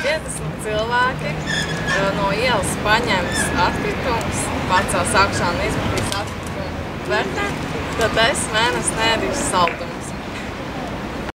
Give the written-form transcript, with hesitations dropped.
50 cilvēki no ielas paņems atkritumus, pacels augšā un izmetīs atkritumu tvertnē, tad es mēnesi neēdīšu saldumu.